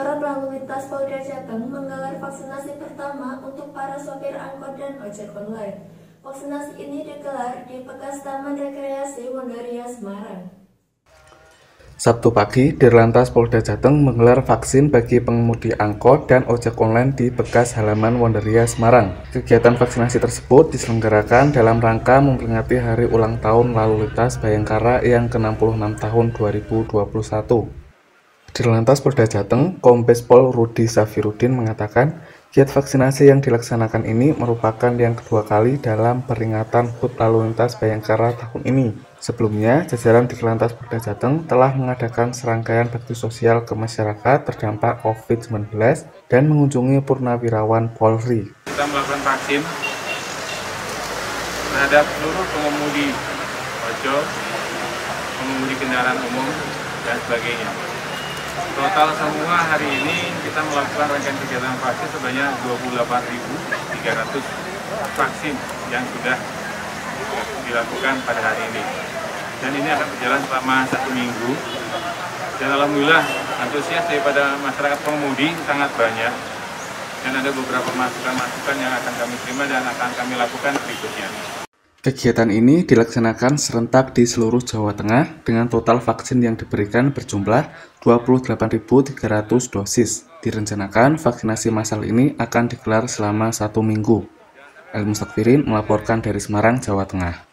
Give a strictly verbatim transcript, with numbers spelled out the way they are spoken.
Direktorat Lalu Lintas Polda Jateng menggelar vaksinasi pertama untuk para sopir angkot dan ojek online. Vaksinasi ini digelar di bekas Taman Rekreasi Wondaria Semarang. Sabtu pagi, Dirlantas Polda Jateng menggelar vaksin bagi pengemudi angkot dan ojek online di bekas halaman Wondaria Semarang. Kegiatan vaksinasi tersebut diselenggarakan dalam rangka memperingati Hari Ulang Tahun Lalu Lintas Bayangkara yang ke enam puluh enam tahun dua ribu dua puluh satu. Dirlantas Polda Jateng, Kombes Pol Rudi Safirudin mengatakan, giat vaksinasi yang dilaksanakan ini merupakan yang kedua kali dalam peringatan H U T Lalu Lintas Bayangkara tahun ini. Sebelumnya, jajaran Dirlantas Polda Jateng telah mengadakan serangkaian bakti sosial ke masyarakat terdampak covid sembilan belas dan mengunjungi purnawirawan Polri. Kita melakukan vaksin terhadap seluruh pengemudi ojol, pengemudi kendaraan umum, dan sebagainya. Total semua hari ini kita melakukan rangkaian kegiatan vaksin sebanyak dua puluh delapan ribu tiga ratus vaksin yang sudah dilakukan pada hari ini. Dan ini akan berjalan selama satu minggu. Dan alhamdulillah antusias daripada masyarakat pengemudi sangat banyak. Dan ada beberapa masukan-masukan yang akan kami terima dan akan kami lakukan berikutnya. Kegiatan ini dilaksanakan serentak di seluruh Jawa Tengah dengan total vaksin yang diberikan berjumlah dua puluh delapan ribu tiga ratus dosis. Direncanakan vaksinasi massal ini akan digelar selama satu minggu. El Mustaqfirin melaporkan dari Semarang, Jawa Tengah.